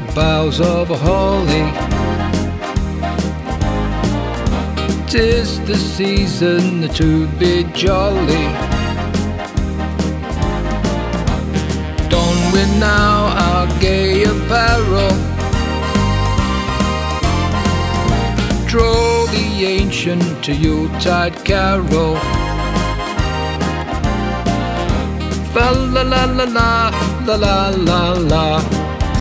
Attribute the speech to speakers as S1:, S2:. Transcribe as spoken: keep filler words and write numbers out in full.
S1: boughs of holly. 'Tis the season to be jolly. Don we now our gay apparel, troll the ancient Yuletide carol. Fa la la la la, la la la la.